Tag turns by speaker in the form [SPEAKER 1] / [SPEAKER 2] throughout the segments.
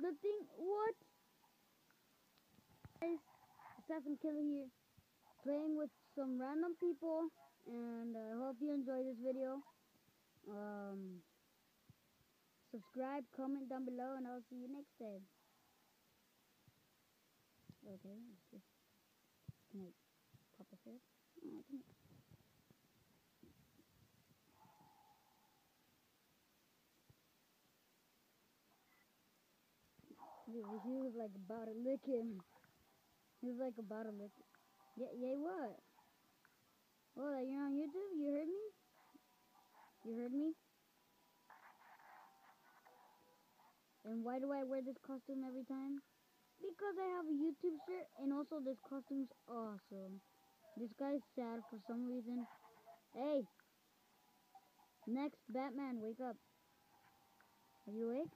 [SPEAKER 1] The thing, what? Guys, Assassin Killer here, playing with some random people, and I hope you enjoy this video. Subscribe, comment down below, and I'll see you next time. Okay, can I pop this here? Oh, I can. Dude, he was like about to lick him. He was like about to lick him. Yeah, what? What, you're on YouTube? You heard me? You heard me? And why do I wear this costume every time? Because I have a YouTube shirt, and also this costume's awesome. This guy's sad for some reason. Hey! Next, Batman, wake up. Are you awake?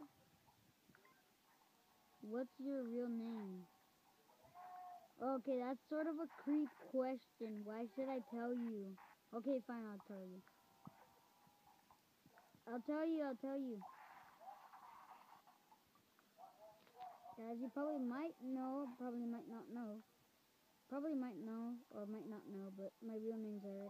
[SPEAKER 1] What's your real name? Okay, that's sort of a creep question. Why should I tell you? Okay, fine, I'll tell you. I'll tell you. Guys, you probably might know, probably might not know. Probably might know, or might not know, but my real name's Eric.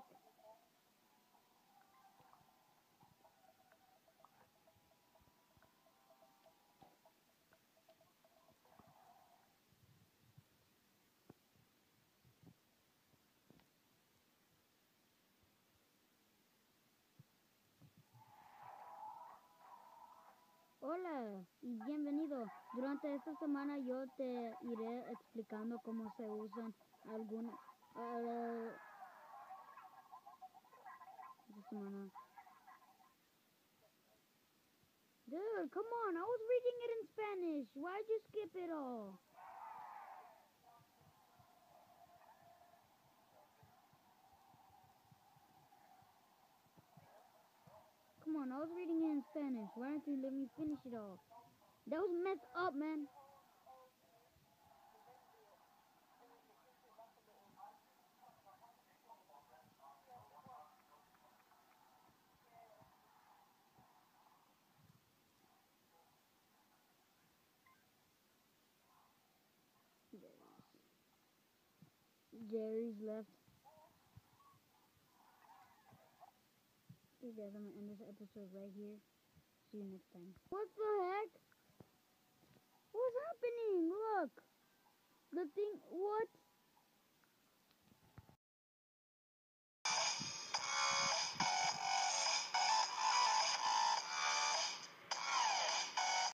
[SPEAKER 1] Hola y bienvenido. Durante esta semana yo te iré explicando cómo se usan algunas... esta semana. Dude, come on, I was reading it in Spanish. Why'd you skip it all? Come on, I was reading it in Spanish. Why don't you let me finish it all? That was messed up, man. Jerry's left. Okay guys, I'm gonna end this episode right here. See you next time. What the heck? What's happening? Look! The thing, what?